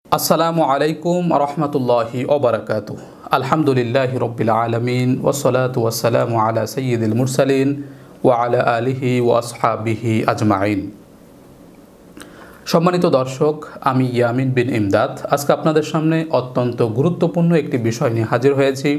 আসসালামু আলাইকুম রহমতুল্লাহি ওবারাকাতু। আলহামদুলিল্লাহি রব্বিল আলামিন ওয়াসসালাতু ওয়াসসালামু আলা সাইয়্যিদিল মুরসালিন ওয়া আলা আলিহি ওয়া আসহাবিহি আজমাইন। সম্মানিত দর্শক, আমি ইয়ামিন বিন ইমদাদ আজকে আপনাদের সামনে অত্যন্ত গুরুত্বপূর্ণ একটি বিষয় নিয়ে হাজির হয়েছি।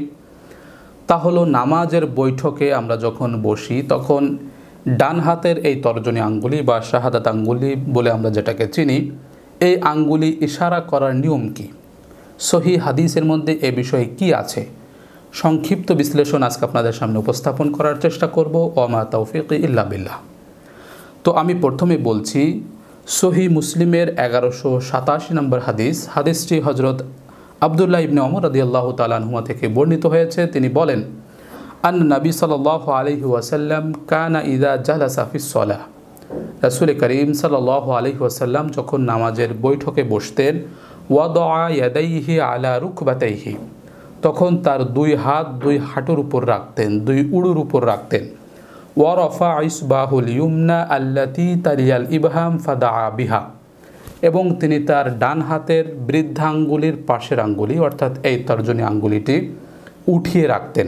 তা হলো নামাজের বৈঠকে আমরা যখন বসি তখন ডান হাতের এই তর্জনী আঙ্গুলি বা শাহাদাত আঙ্গুলি বলে আমরা যেটাকে চিনি, এই আঙ্গুলি ইশারা করার নিয়ম কি, সহি হাদিসের মধ্যে এ বিষয়ে কি আছে, সংক্ষিপ্ত বিশ্লেষণ আজকে আপনাদের সামনে উপস্থাপন করার চেষ্টা করব। ওমা তৌফিক ইল্লা বিল্লাহ। তো আমি প্রথমে বলছি, সহি মুসলিমের 1187 নম্বর হাদিসটি হজরত আবদুল্লাহ ইবনে ওমর রাদিয়াল্লাহু তাআলা আনহুমা থেকে বর্ণিত হয়েছে। তিনি বলেন, আন নবী সাল্লাল্লাহু আলাইহি ওয়াসাল্লাম কানা ইযা জালাসা ফিস সালাহ, রাসূল করিম সাল্লাল্লাহু আলাইহি ওয়াসাল্লাম যখন নামাজের বৈঠকে বসতেন, ওয়াদা ইয়াদাইহি আলা রুকবাতাইহি, তখন তার দুই হাত দুই হাঁটুর উপর রাখতেন, দুই উড়ুর উপর রাখতেন। ওয়া রাফা ইসবাহুল ইউমনা আল্লাতি তালিয়াল ইবহাম ফাদা বিহা, এবং তিনি তার ডান হাতের বৃদ্ধাঙ্গুলির পাশের আঙ্গুলি অর্থাৎ এই তর্জনী আঙ্গুলিটি উঠিয়ে রাখতেন।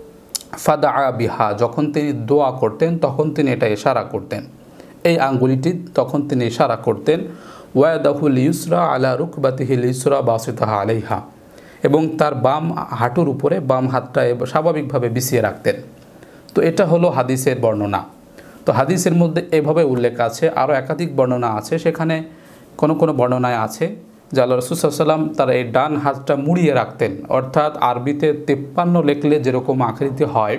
ফাদা বিহা, যখন তিনি দোয়া করতেন তখন তিনি এটা ইশারা করতেন, এই আঙ্গুলিটি তখন তিনি ইশারা করতেন। ওয়াদাহুল ইউসরা আলা রুকবাতিহিল ইসরা বাসিতাহা আলাইহা, এবং তার বাম হাঁটুর উপরে বাম হাতটা স্বাভাবিকভাবে বিছিয়ে রাখতেন। তো এটা হলো হাদিসের বর্ণনা। তো হাদিসের মধ্যে এভাবে উল্লেখ আছে, আরও একাধিক বর্ণনা আছে। সেখানে কোনো কোনো বর্ণনায় আছে যে আল্লাহ রাসূল সাল্লাল্লাহু আলাইহি ওয়াসাল্লাম তার এই ডান হাতটা মুড়িয়ে রাখতেন, অর্থাৎ আরবিতে 53 লিখলে যেরকম আকৃতি হয়,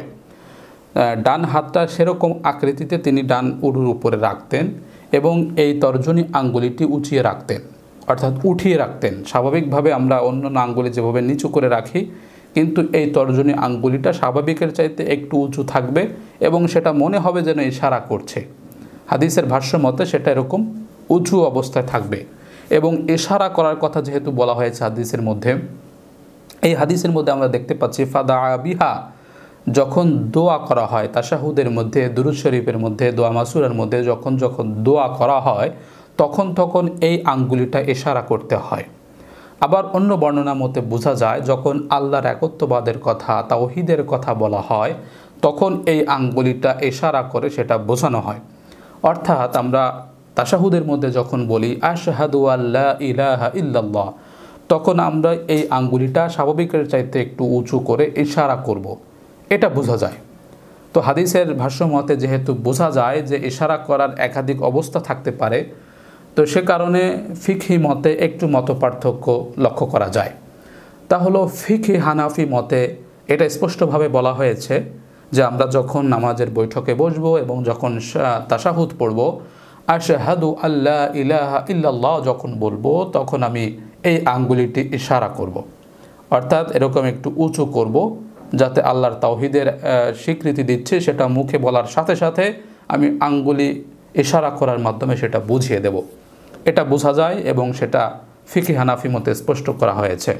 ডান হাতটা সেরকম আকৃতিতে তিনি ডান উড়ুর উপরে রাখতেন এবং এই তর্জনী আঙ্গুলিটি উঁচিয়ে রাখতেন, অর্থাৎ উঠিয়ে রাখতেন। স্বাভাবিকভাবে আমরা অন্য আঙ্গুলি যেভাবে নিচু করে রাখি, কিন্তু এই তর্জনী আঙ্গুলিটা স্বাভাবিকের চাইতে একটু উঁচু থাকবে এবং সেটা মনে হবে যেন ইশারা করছে। হাদিসের ভাষ্য মতে সেটা এরকম উঁচু অবস্থায় থাকবে। এবং ইশারা করার কথা যেহেতু বলা হয়েছে হাদিসের মধ্যে, এই হাদিসের মধ্যে আমরা দেখতে পাচ্ছি ফাদা বিহা, যখন দোয়া করা হয় তাশাহুদের মধ্যে, দুরূদ শরীফের মধ্যে, দোয়া মাসুরার মধ্যে যখন যখন দোয়া করা হয় তখন এই আঙ্গুলিটা ইশারা করতে হয়। আবার অন্য বর্ণনা মতে বোঝা যায় যখন আল্লাহর একত্ববাদের কথা, তাওহীদের কথা বলা হয় তখন এই আঙ্গুলিটা ইশারা করে সেটা বোঝানো হয়। অর্থাৎ আমরা তাশাহুদের মধ্যে যখন বলি আশহাদু আল্লা ইলাহা ইল্লাল্লাহ, তখন আমরা এই আঙ্গুলিটা স্বাভাবিকের চাইতে একটু উঁচু করে ইশারা করব, এটা বোঝা যায়। তো হাদিসের ভাষ্য মতে যেহেতু বোঝা যায় যে ইশারা করার একাধিক অবস্থা থাকতে পারে, তো সে কারণে ফিকহি মতে একটু মতপার্থক্য লক্ষ্য করা যায়। তা হলো ফিকহি হানাফি মতে এটা স্পষ্টভাবে বলা হয়েছে যে আমরা যখন নামাজের বৈঠকে বসবো এবং যখন তাশাহুদ পড়ব, আশহাদু আল্লা ইলাহা ইল্লাল্লাহ যখন বলবো তখন আমি এই আঙ্গুলিটি ইশারা করব, অর্থাৎ এরকম একটু উঁচু করব, যাতে আল্লাহর তাওহীদের স্বীকৃতি দিচ্ছে সেটা মুখে বলার সাথে সাথে আমি আঙ্গুলি ইশারা করার মাধ্যমে সেটা বুঝিয়ে দেব। এটা বোঝা যায় এবং সেটা ফিকহি হানাফি মতে স্পষ্ট করা হয়েছে।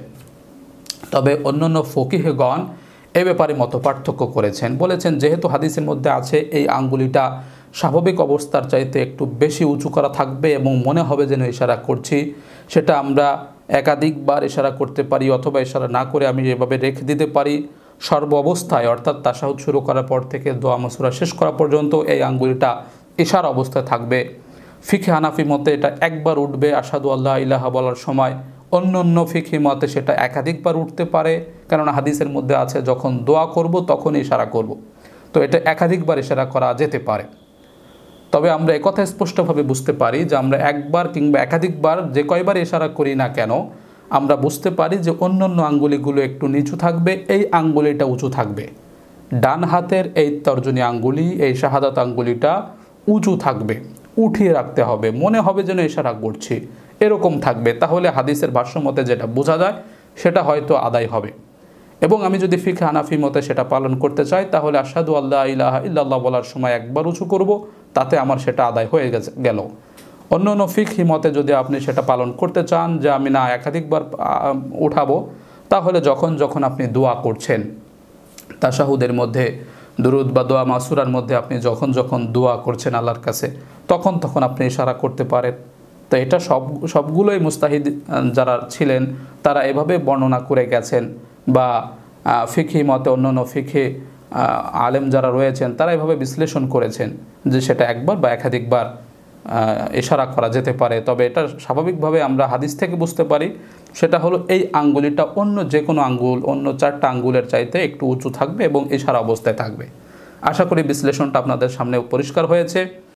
তবে অন্যান্য ফকিহগণ এ ব্যাপারে মত পার্থক্য করেছেন, বলেছেন যেহেতু হাদিসের মধ্যে আছে এই আঙ্গুলিটা স্বাভাবিক অবস্থার চাইতে একটু বেশি উঁচু করা থাকবে এবং মনে হবে যেন ইশারা করছি, সেটা আমরা একাধিকবার ইশারা করতে পারি অথবা ইশারা না করে আমি এভাবে রেখে দিতে পারি। সর্ব অবস্থায় অর্থাৎ তাশাহুদ শুরু করার পর থেকে দোয়া মাসুরা শেষ করা পর্যন্ত এই আঙ্গুলিটা ইশারা অবস্থায় থাকবে। ফিকহি হানাফি মতে এটা একবার উঠবে আশহাদু আল্লা ইলাহা বলার সময়, অন্য ফিকহি মতে সেটা একাধিকবার উঠতে পারে, কেননা হাদিসের মধ্যে আছে যখন দোয়া করব তখন ইশারা করব। তো এটা একাধিকবার ইশারা করা যেতে পারে। তবে আমরা একথা স্পষ্টভাবে বুঝতে পারি যে আমরা একবার কিংবা একাধিকবার যে কয়বার ইশারা করি না কেন, আমরা বুঝতে পারি যে অন্যান্য আঙ্গুলিগুলো একটু নিচু থাকবে, এই আঙ্গুলিটা উঁচু থাকবে। ডান হাতের এই তর্জনী আঙ্গুলি, এই শাহাদাত আঙ্গুলিটা উঁচু থাকবে, উঠিয়ে রাখতে হবে, মনে হবে যেন ইশারা করছি, এরকম থাকবে। তাহলে হাদিসের ভাষ্য মতে যেটা বোঝা যায় সেটা হয়তো আদায় হবে। এবং আমি যদি ফিকহ হানাফি মতে সেটা পালন করতে চাই তাহলে আশহাদু আল্লা ইলাহা ইল্লাল্লাহ বলার সময় একবার উঁচু করব, তাতে আমার সেটা আদায় হয়ে গেল। অন্য ফিকহি মতে যদি আপনি সেটা পালন করতে চান যে আমি না একাধিকবার উঠাবো, তাহলে যখন আপনি দোয়া করছেন তাশাহুদের মধ্যে, দুরুদ বা দোয়া মাসুরার মধ্যে আপনি যখন দোয়া করছেন আল্লাহর কাছে তখন আপনি ইশারা করতে পারেন। তো এটা সবগুলোই মুস্তাহিদ যারা ছিলেন তারা এভাবে বর্ণনা করে গেছেন, বা ফিকহি মতে অন্যান্য ফিকহি আলেম যারা রয়েছেন তারা এভাবে বিশ্লেষণ করেছেন যে সেটা একবার বা একাধিকবার ইশারা করা যেতে পারে। তবে এটা স্বাভাবিকভাবে আমরা হাদিস থেকে বুঝতে পারি, সেটা হলো এই আঙ্গুলিটা অন্য যে কোনো আঙ্গুল, অন্য 4টা আঙ্গুলের চাইতে একটু উঁচু থাকবে এবং ইশারা অবস্থায় থাকবে। আশা করি বিশ্লেষণটা আপনাদের সামনে পরিষ্কার হয়েছে।